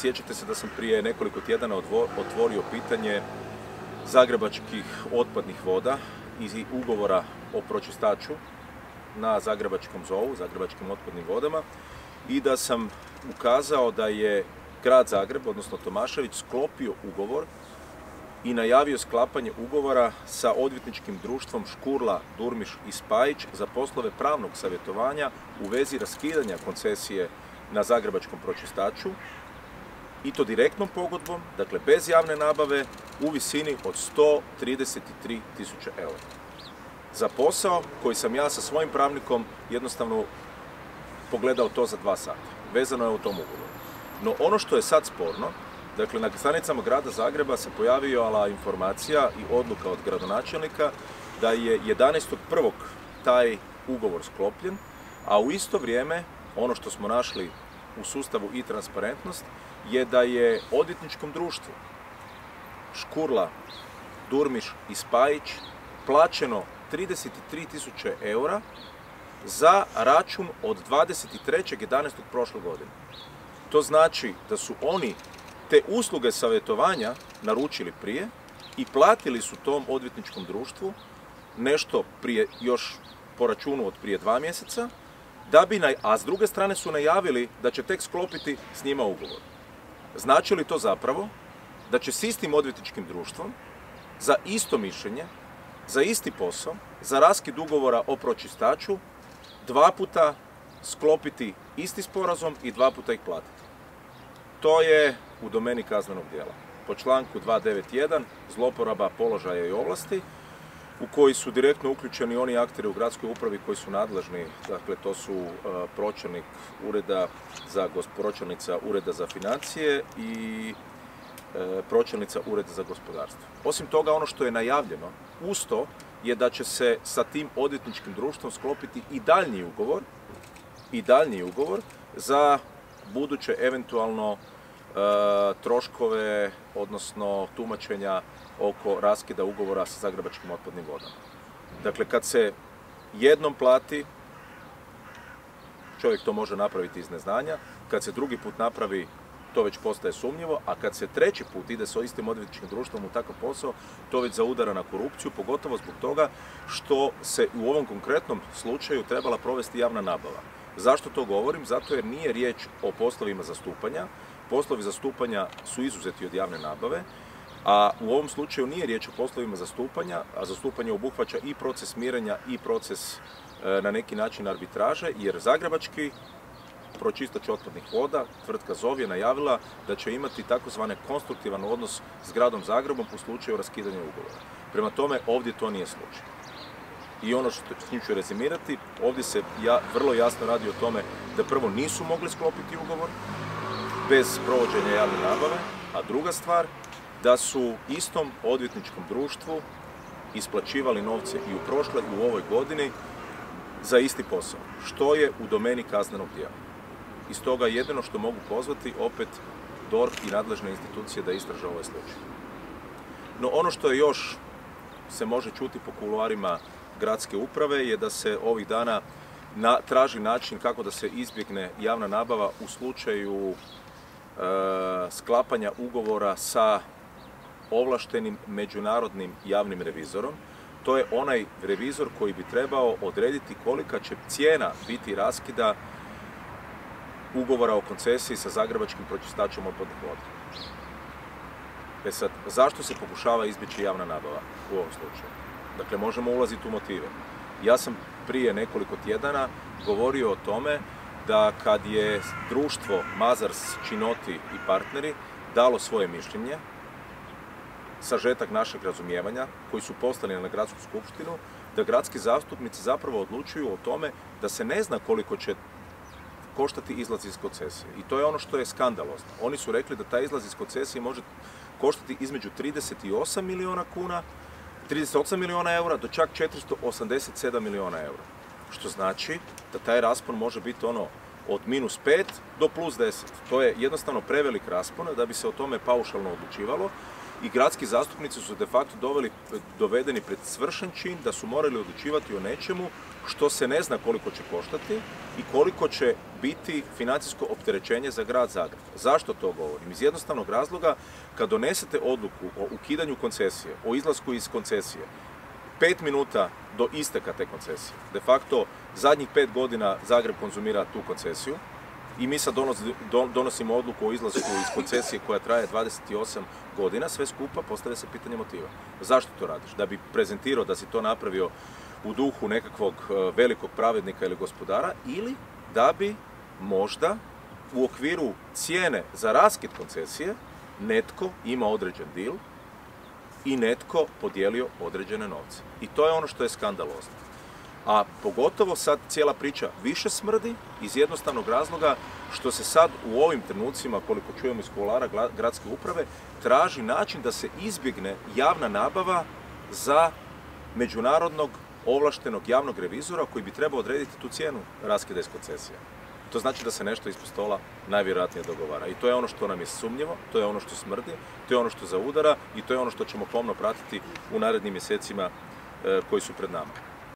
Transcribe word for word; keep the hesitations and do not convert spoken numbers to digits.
sjećate se da sam prije nekoliko tjedana otvorio pitanje zagrebačkih otpadnih voda i ugovora o pročistaču na zagrebačkom zovu, zagrebačkim otpadnim vodama, i da sam ukazao da je grad Zagreb, odnosno Tomašević, sklopio ugovor i najavio sklapanje ugovora sa odvjetničkim društvom Škurla, Durmiš i Spajić za poslove pravnog savjetovanja u vezi raskidanja koncesije na zagrebačkom pročistaču, i to direktnom pogodbom, dakle bez javne nabave, u visini od sto trideset tri tisuće eura. Za posao koji sam ja sa svojim pravnikom jednostavno pogledao to za dva sata. Vezano je u tom ugovoru. No ono što je sad sporno, dakle na stranicama grada Zagreba se pojavila informacija i odluka od gradonačelnika da je jedanaestog prvog taj ugovor sklopljen, a u isto vrijeme ono što smo našli u sustavu i transparentnost je da je odvjetničkom društvu Škurla, Durmiš i Spajić plaćeno trideset tri tisuće eura za račun od dvadeset trećeg jedanaestog prošle godine. To znači da su oni te usluge savjetovanja naručili prije i platili su tom odvjetničkom društvu nešto prije, još po računu od prije dva mjeseca, da bi, a s druge strane su najavili da će tek sklopiti s njima ugovor. Znači li to zapravo da će s istim odvjetničkim društvom za isto mišljenje, za isti posao, za raskid ugovora o pročistaču, dva puta sklopiti isti sporazum i dva puta ih platiti? To je u domeni kaznenog djela. Po članku dvjesto devedeset jedan zloporaba položaja i ovlasti, u koji su direktno uključeni oni akteri u gradskoj upravi koji su nadležni, dakle to su uh, pročelnik ureda za pročelnica ureda za financije i uh, pročelnica ureda za gospodarstvo. Osim toga, ono što je najavljeno uz to je da će se sa tim odvjetničkim društvom sklopiti i daljnji ugovor i daljnji ugovor za buduće eventualno uh, troškove, odnosno tumačenja oko raskida ugovora sa zagrebačkim otpadnim vodama. Dakle, kad se jednom plati, čovjek to može napraviti iz neznanja, kad se drugi put napravi, to već postaje sumnjivo, a kad se treći put ide sa istim odvjetničkim društvom u takav posao, to već zaudara na korupciju, pogotovo zbog toga što se u ovom konkretnom slučaju trebala provesti javna nabava. Zašto to govorim? Zato jer nije riječ o poslovima zastupanja. Poslovi zastupanja su izuzeti od javne nabave, a u ovom slučaju nije riječ o poslovima zastupanja, a zastupanje obuhvaća i proces mirenja i proces e, na neki način arbitraže, jer zagrebački pročistač otpadnih voda, tvrtka ZOV, je najavila da će imati takozvani konstruktivan odnos s gradom Zagrebom u slučaju raskidanja ugovora. Prema tome, ovdje to nije slučaj. I ono što s njim ću rezimirati, ovdje se ja, vrlo jasno radi o tome da prvo nisu mogli sklopiti ugovor bez provođenja javne nabave, a druga stvar, da su istom odvjetničkom društvu isplaćivali novce i u prošloj i u ovoj godini za isti posao, što je u domeni kaznenog djela. I stoga jedino što mogu pozvati opet D O R H i nadležne institucije da istraže ovaj slučaj. No ono što je još se može čuti po kuloarima gradske uprave je da se ovih dana na, traži način kako da se izbjegne javna nabava u slučaju e, sklapanja ugovora sa ovlaštenim međunarodnim javnim revizorom. To je onaj revizor koji bi trebao odrediti kolika će cijena biti raskida ugovora o koncesiji sa zagrebačkim pročistačem otpadnih voda. E sad, zašto se pokušava izbjeći javna nabava u ovom slučaju? Dakle, možemo ulaziti u motive. Ja sam prije nekoliko tjedana govorio o tome da kad je društvo Mazars, Činoti i partneri dalo svoje mišljenje, sažetak našeg razumijevanja, koji su poslani na gradsku skupštinu, da gradski zastupnici zapravo odlučuju o tome da se ne zna koliko će koštati izlaz iz koncesije. I to je ono što je skandalozno. Oni su rekli da taj izlaz iz koncesije može koštati između trideset osam milijuna kuna, trideset osam milijuna eura do čak četiristo osamdeset sedam milijuna eura. Što znači da taj raspon može biti ono od minus pet do plus deset. To je jednostavno prevelik raspon da bi se o tome paušalno odlučivalo. I gradski zastupnici su de facto doveli, dovedeni pred svršen čin da su morali odlučivati o nečemu što se ne zna koliko će koštati i koliko će biti financijsko opterećenje za grad Zagreb. Zašto to govorim? Iz jednostavnog razloga, kad donesete odluku o ukidanju koncesije, o izlasku iz koncesije, pet minuta do isteka te koncesije, de facto zadnjih pet godina Zagreb konzumira tu koncesiju i mi sad donosimo odluku o izlasku iz koncesije koja traje dvadeset osam godina, sve skupa postavlja se pitanje motiva. Zašto to radiš? Da bi prezentirao da si to napravio u duhu nekakvog velikog pravednika ili gospodara, ili da bi možda u okviru cijene za raskid koncesije netko ima određen deal i netko podijelio određene novce. I to je ono što je skandalozno. A pogotovo sad cijela priča više smrdi iz jednostavnog razloga što se sad u ovim trenucima, koliko čujemo iz kuloara gradske uprave, traži način da se izbjegne javna nabava za međunarodnog ovlaštenog javnog revizora koji bi trebao odrediti tu cijenu raskida iz koncesija. To znači da se nešto ispod stola najvjerojatnije dogovara. I to je ono što nam je sumnjivo, to je ono što smrdi, to je ono što zaudara i to je ono što ćemo pomno pratiti u narednim mjesecima koji su pred nama.